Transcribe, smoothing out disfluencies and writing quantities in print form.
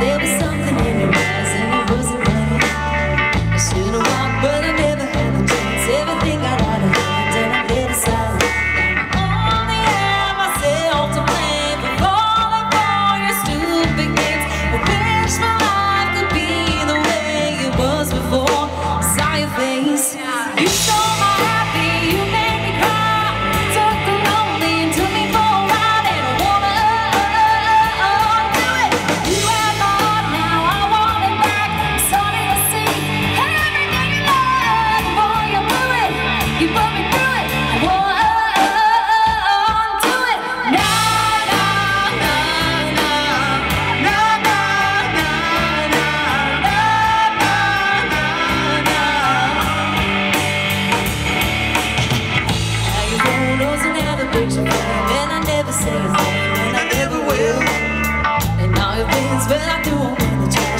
There was something in your eyes and it wasn't right. I should've walked, but I never had the chance. Everything got out of hand and I let it slide. Only had myself to blame for falling for your stupid games. I wish my life could be the way it was before I saw your face. You stole my happy, you made me cry. Took the lonely and took me for a ride, and I wanna do it. You have my heart now, I want it back. I'm starting to see everything you love. Boy, you blew it, you put me through it. I wanna do it. Na na na na na na na na na na. Now you photos and never picture me, and I never say a thing, and I never will. And all your things, but I do want to try.